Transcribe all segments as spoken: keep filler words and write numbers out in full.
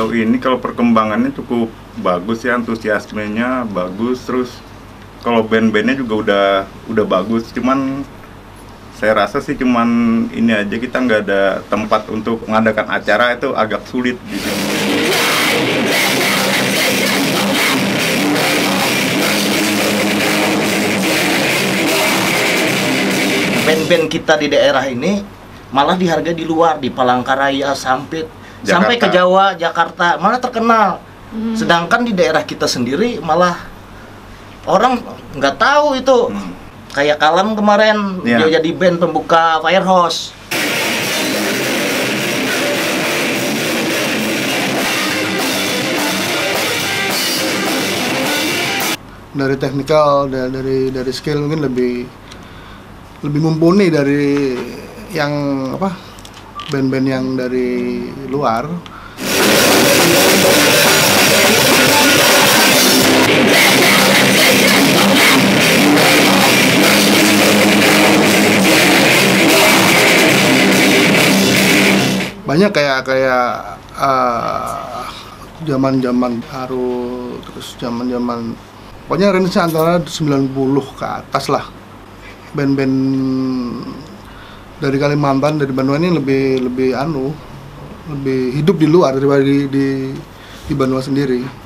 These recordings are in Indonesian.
sejauh ini kalau perkembangannya cukup bagus ya, antusiasmenya bagus, terus kalau band-bandnya juga udah udah bagus, cuman saya rasa sih cuman ini aja, kita nggak ada tempat untuk mengadakan acara, itu agak sulit gitu. Band-band kita di daerah ini malah dihargai di luar, di Palangkaraya, Sampit, Jakarta. Sampai ke Jawa, Jakarta, malah terkenal. Hmm. Sedangkan di daerah kita sendiri malah orang nggak tahu itu. Hmm. Kayak Kalam kemarin, yeah. Dia jadi band pembuka Firehouse. Dari teknikal, dari dari skill mungkin lebih lebih mumpuni dari yang apa band-band yang dari luar. Banyak kayak kayak uh, zaman-zaman baru, terus zaman-zaman pokoknya range antara sembilan puluh ke atas lah. Band-band dari Kalimantan, dari Bandung ini lebih lebih anu, lebih hidup di luar daripada di di, di Bandung sendiri.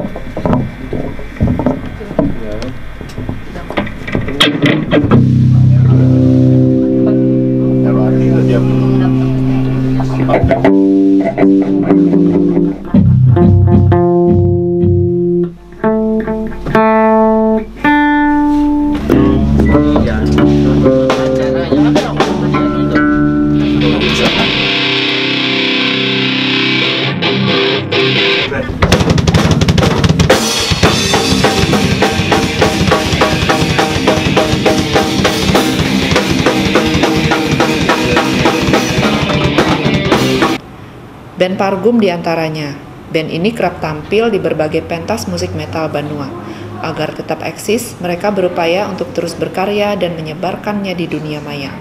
Band Pargum diantaranya. Band ini kerap tampil di berbagai pentas musik metal Banua. Agar tetap eksis, mereka berupaya untuk terus berkarya dan menyebarkannya di dunia maya.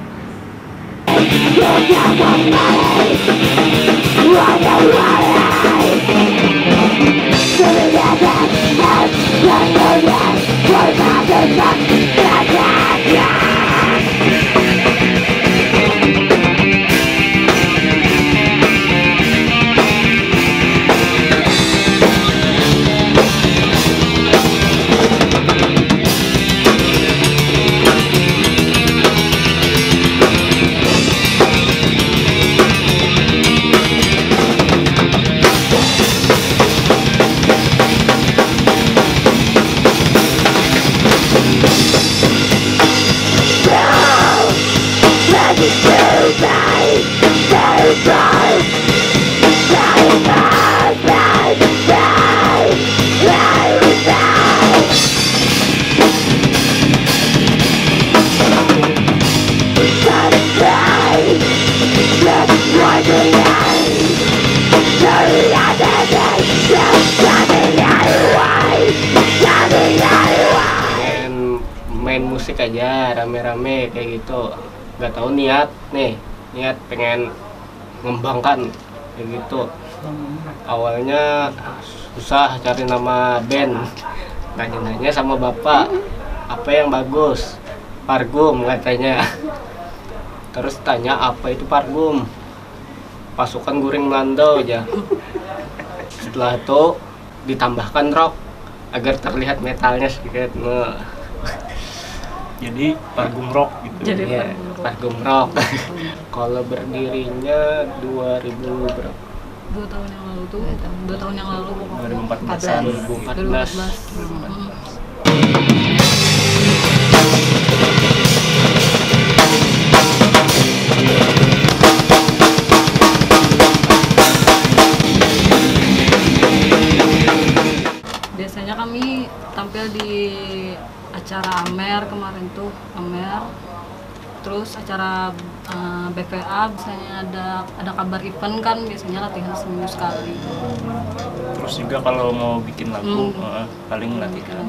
Main musik aja rame-rame kayak gitu, nggak tahu niat nih niat pengen mengembangkan kayak gitu. Awalnya susah cari nama band, nanya-nanya sama bapak apa yang bagus, Pargum katanya. Terus tanya apa itu Pargum, pasukan guring Melando aja. Setelah itu ditambahkan rock agar terlihat metalnya sedikit. Jadi Pargum Rock gitu. Jadi ya, Pargum Rock. Kalau berdirinya dua ribu berapa? Dua tahun yang lalu tuh. Dua tahun yang lalu. dua ribu empat belas. dua ribu empat belas. Biasanya kami tampil di acara Amer kemarin tuh, Amer. Terus acara uh, B V A biasanya ada ada kabar event kan, biasanya latihan seminggu sekali. Terus juga kalau mau bikin lagu hmm. uh, paling latihan.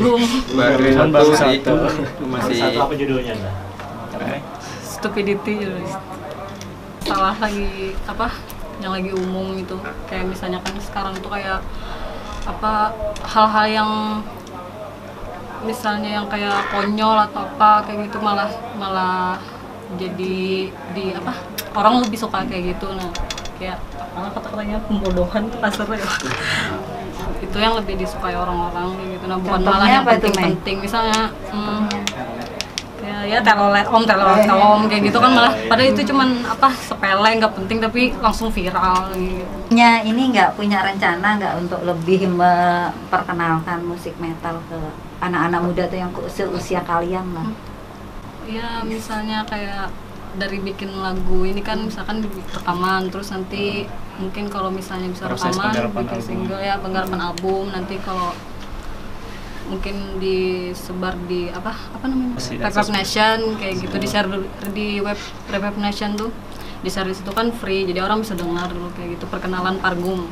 Pargum. Baru Cuman satu baru sih. satu. Masih Satu apa judulnya Mbak? Stupidity gitu. Salah lagi apa yang lagi umum itu, kayak misalnya kan sekarang tuh kayak apa hal-hal yang misalnya yang kayak konyol atau apa kayak gitu malah malah jadi di apa orang lebih suka kayak gitu. Nah kayak apa kata-katanya pembodohan tuh kasar ya. Itu yang lebih disukai orang-orang kayak gitu. Nah bukan Contohnya malah yang apa tuh, Mei? penting-penting misalnya hmm, ya ya telolet om telolet om kayak gitu kan malah padahal itu cuman apa sepele nggak penting tapi langsung viral gitu. Nya ini nggak punya rencana nggak untuk lebih memperkenalkan musik metal ke anak-anak muda tuh yang seusia kalian lah? Ya misalnya kayak dari bikin lagu ini kan misalkan di- rekaman terus nanti mungkin kalau misalnya bisa Proses rekaman penggarapan bikin album. single ya penggarapan album nanti kalau mungkin disebar di apa apa namanya Pasti Reverb akses. Nation kayak gitu di share di web Reverb Nation tuh di share di situ kan free jadi orang bisa dengar dulu kayak gitu perkenalan Pargum.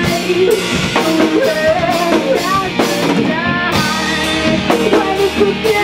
When it's